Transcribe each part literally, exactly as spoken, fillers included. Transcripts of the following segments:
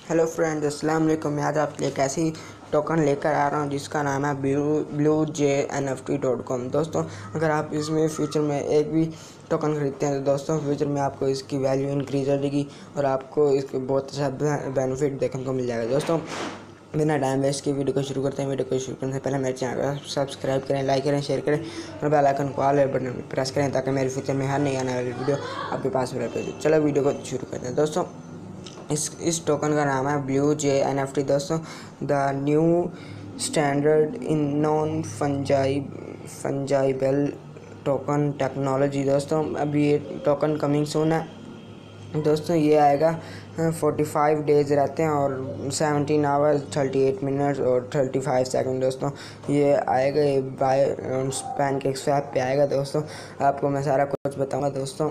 Hello friends, अस्सलाम वालेकुम। मैं आज आपके लिए एक ऐसी टोकन लेकर आ रहा हूँ जिसका नाम है blue blue J N F T dot com. दोस्तों, अगर आप इसमें फ्यूचर में एक भी टोकन खरीदते हैं तो दोस्तों फ्यूचर में आपको इसकी वैल्यू इंक्रीज हो जाएगी और आपको इसके बहुत अच्छा बेनिफिट देखने को मिल जाएगा। दोस्तों, बिना टाइम वेस्ट के वीडियो को शुरू करते हैं। वीडियो को शुरू करने से पहले मेरे चैनल को सब्सक्राइब करें, लाइक करें, शेयर करें और बेल आइकन को ऑल बटन प्रेस करें ताकि मेरे फ्यूचर में हर नई आने वाली वीडियो आपके पास में रहे। चलो वीडियो को शुरू करते हैं। दोस्तों, इस इस टोकन का नाम है blue J N F T. दोस्तों, the new standard in non fungi fungible token technology. दोस्तों, अभी ये टोकन कमिंग सून है। दोस्तों, ये आएगा फोर्टी फाइव डेज़ रहते हैं और seventeen hours thirty eight minutes और थर्टी फाइव सेकेंड। दोस्तों, ये आएगा, ये बाय पैनकेक स्वैप पे आएगा। दोस्तों, आपको मैं सारा कुछ बताऊंगा। दोस्तों,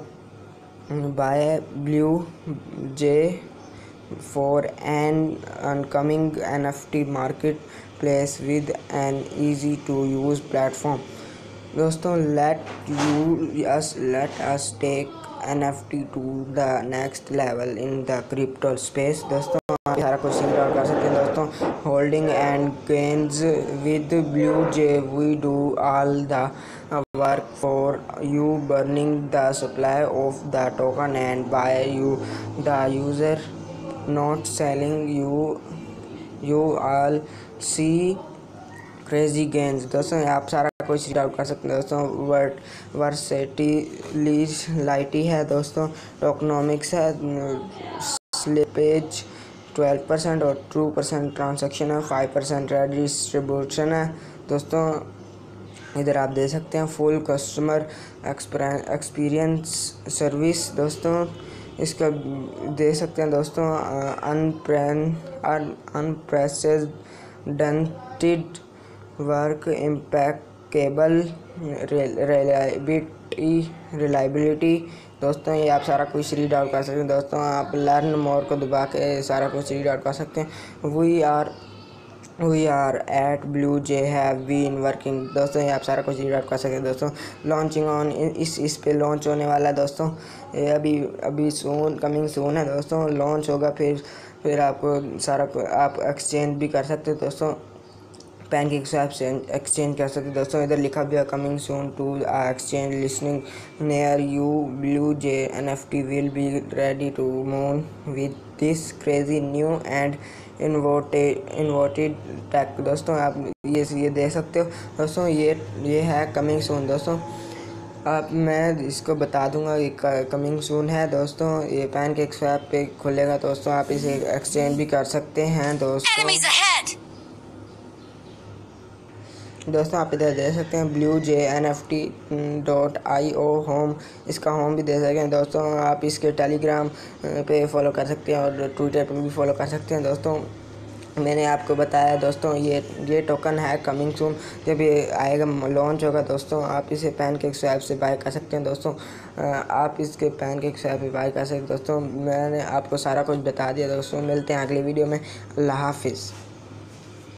by blue J for an upcoming N F T marketplace with an easy to use platform. दोस्तों, let you us let us take N F T to the next level in the crypto space. दोस्तों, आप सारा कुछ single out कर सकते हैं। दोस्तों, holding and gains with blue J we do all the work for you, burning the supply of the token and by you the user, not selling you you all see crazy gains। दोस्तों, आप सारा कुछ read out कर सकते हैं। दोस्तों, वर्ट versatility है। दोस्तों, टोकनोमिक्स है, स्लिपेज ट्वेल्व परसेंट और टू परसेंट ट्रांजेक्शन है, फाइव परसेंट डिस्ट्रीब्यूशन है। दोस्तों, इधर आप दे सकते हैं फुल कस्टमर एक्सपीरियंस सर्विस। दोस्तों, इसका दे सकते हैं। दोस्तों, unpre unprecedented work, impeccable reliability reliability. दोस्तों, ये आप सारा कुछ रीड आउट कर सकते हैं। दोस्तों, आप लर्न मोर को दबा के सारा कुछ रीड आउट कर सकते हैं। We are we are at blue J have been working. दोस्तों, ये आप सारा कुछ रीड आउट कर सकते हैं। दोस्तों, लॉन्चिंग ऑन इस इस पे लॉन्च होने वाला है। दोस्तों, ये अभी अभी सून कमिंग सून है। दोस्तों, लॉन्च होगा, फिर फिर आपको सारा आप एक्सचेंज भी कर सकते हो। दोस्तों, पैनकेक स्वैप से एक्सचेंज कर सकते हैं। दोस्तों, इधर लिखा भी है coming soon to exchange listening near you, blue J N F T will be ready to move with this crazy new and inverted inverted tech. दोस्तों, आप ये ये देख सकते हो। दोस्तों, ये ये है कमिंग सून। दोस्तों, आप मैं इसको बता दूंगा कि कमिंग सून है। दोस्तों, ये पैनकेक स्वैप पे खुलेगा। दोस्तों, आप इसे एक्सचेंज भी कर सकते हैं। दोस्तों दोस्तों आप इधर दे सकते हैं blue J N F T dot I O home, इसका होम भी दे सकते हैं। दोस्तों, आप इसके टेलीग्राम पे फॉलो कर सकते हैं और ट्विटर पे भी फॉलो कर सकते हैं। दोस्तों, मैंने आपको बताया। दोस्तों, ये ये टोकन है कमिंग सून, जब ये आएगा लॉन्च होगा। दोस्तों, आप इसे पैनकेक स्वैप से बाय कर सकते हैं। दोस्तों, आप इसके पैनकेक स्वैप पे बाय कर सकते हैं। दोस्तों, मैंने आपको सारा कुछ बता दिया। दोस्तों, मिलते हैं अगली वीडियो में। अल्लाह हाफिज़।